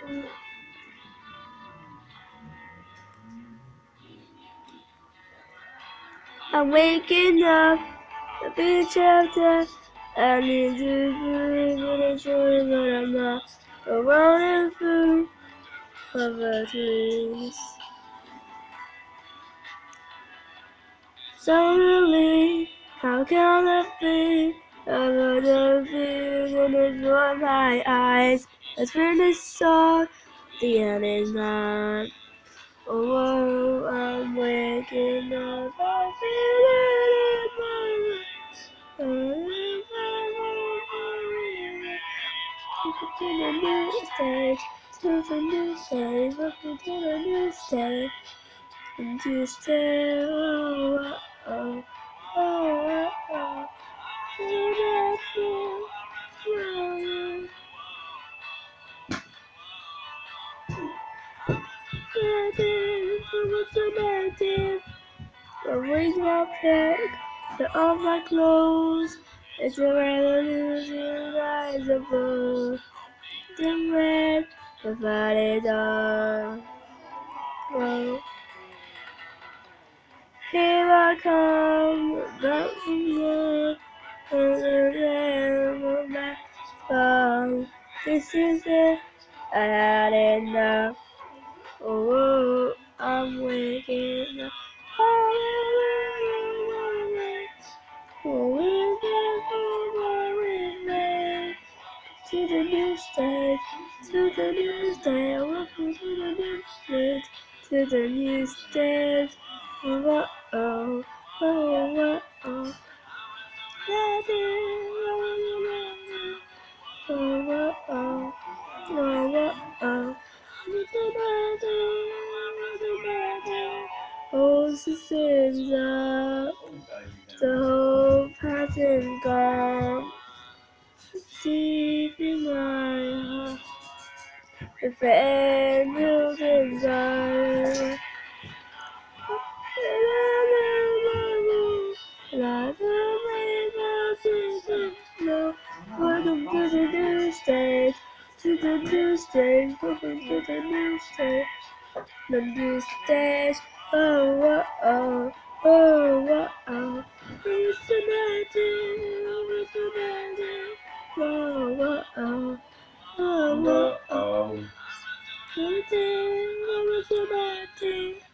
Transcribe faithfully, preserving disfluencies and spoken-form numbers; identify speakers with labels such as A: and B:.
A: I'm waking up, a beach of death. I need to breathe and enjoy, but I'm not around through cover trees. Suddenly, how can it be? I'm gonna be and enjoy my eyes. It's really saw the end is not. Oh, I'm waking up, I feel it in my life. To the new stage, to the new stage, welcome to the new stage, and you stay, oh, oh, oh, oh, oh, oh, oh, oh, oh, I raise my pick, put off my clothes. It's a revolution, eyes above. The red, the body dark. Well, here I come, back from the and back from. This is it, I had enough. Oh, I'm waking up. To the new stage, to the new stage, welcome to the new stage, to the new stage. Oh, oh, oh, oh, oh. Oh, oh, oh, oh, oh. Oh, systems up, the whole pattern gone deep in my heart. If angels inside, like the rainbow, no. Welcome to the new stage, to the new stage, welcome to the new stage, the new stage. Oh, oh, oh, oh, oh, oh. What's the matter? What's the matter? Oh, oh, oh, oh, oh, oh. What's the matter?